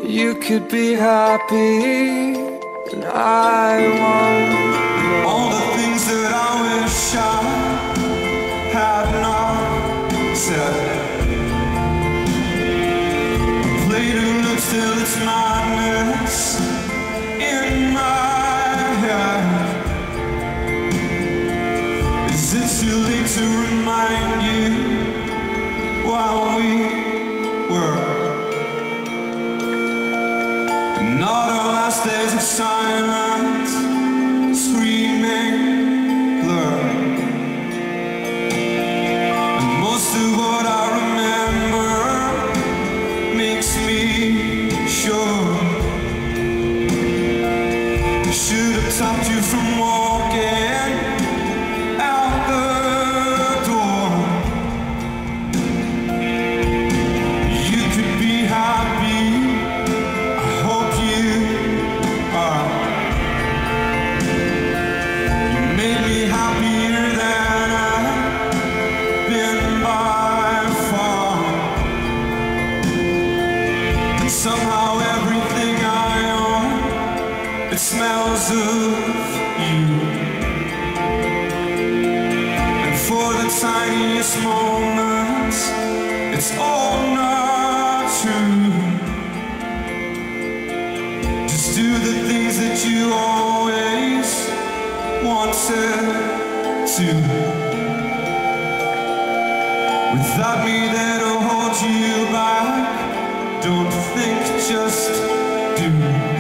You could be happy, and I won't. All the things that I wish I had not said. Play to look till it's madness in my head. Is it too late to remind you while we were? Not our last days of silence, screaming blur. And most of what I remember makes me sure I should have stopped you from walking out the door. You could be happy, I hope you are. You made me happier than I've been by far. And somehow everything I own, it smells of you. And for the tiniest moments, it's all not true. Just do the things that you always wanted to. Without me there to hold you back, don't think, just do.